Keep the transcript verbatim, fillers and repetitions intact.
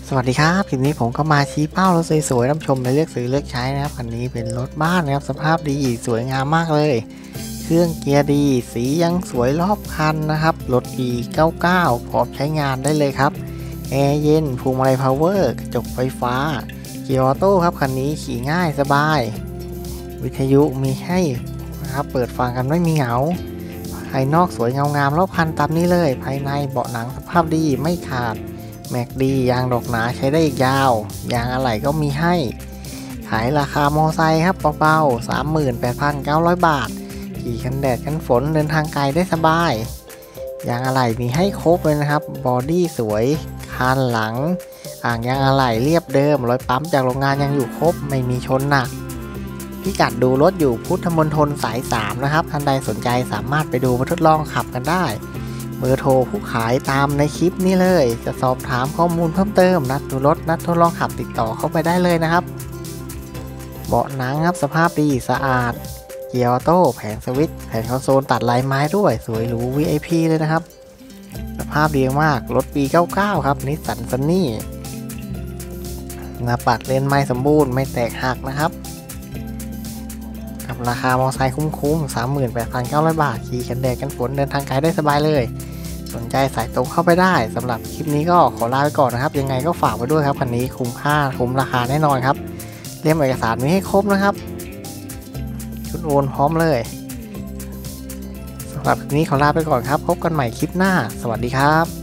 สวัสดีครับคลิปนี้ผมก็มาชี้เป้ารถสวยๆรับชมและเลือกซื้อเลือกใช้นะครับคันนี้เป็นรถบ้านนะครับสภาพดีสวยงามมากเลยเครื่องเกียร์ดีสียังสวยรอบคันนะครับรถปีเก้าสิบเก้าพร้อมใช้งานได้เลยครับแอร์เย็นพวงมาลัยพาวเวอร์กระจกไฟฟ้าเกียร์ออโต้ครับคันนี้ขี่ง่ายสบายวิทยุมีให้นะครับเปิดฟังกันไม่มีเหงาภายนอกสวยเงางามรอบคันตามนี้เลยภายในเบาะหนังสภาพดีไม่ขาดแม็กดียางดอกหนาใช้ได้อีกยาวยางอะไหล่ก็มีให้ขายราคามอไซค์ครับเบาๆ สามหมื่นแปดพันเก้าร้อย บาทขี่กันแดดกันฝนเดินทางไกลได้สบายยางอะไหล่มีให้ครบเลยนะครับบอดี้สวยคานหลังอ่างยางอะไหล่เรียบเดิมรอยปั๊มจากโรงงานยังอยู่ครบไม่มีชนหนักพิกัดดูรถอยู่พุทธมณฑลสายสามนะครับท่านใดสนใจสามารถไปดูมาทดลองขับกันได้เบอร์โทรผู้ขายตามในคลิปนี้เลยจะสอบถามข้อมูลเพิ่มเติมนัดดูรถนัดทดลองขับติดต่อเข้าไปได้เลยนะครับเบาะหนังครับสภาพดีสะอาดเกียร์ออโต้แผงสวิตช์แผงคอนโซลตัดลายไม้ด้วยสวยหรู วี ไอ พี เลยนะครับสภาพดีมากรถปีเก้าสิบเก้าครับนิสสันซันนี่หน้าปัดเลนไม้สมบูรณ์ไม่แตกหักนะครับกับราคามอไซค์คุ้มๆ สามหมื่นแปดพันเก้าร้อย บาทขี่กันแดดกันฝนเดินทางไกลได้สบายเลยสนใจสายตรงเข้าไปได้สำหรับคลิปนี้ก็ขอลาไปก่อนนะครับยังไงก็ฝากไว้ด้วยครับคันนี้คุ้มค่าคุ้มราคาแน่นอนครับเล่มเอกสารมีให้ครบนะครับชุดโอนพร้อมเลยสำหรับคลิปนี้ขอลาไปก่อนครับพบกันใหม่คลิปหน้าสวัสดีครับ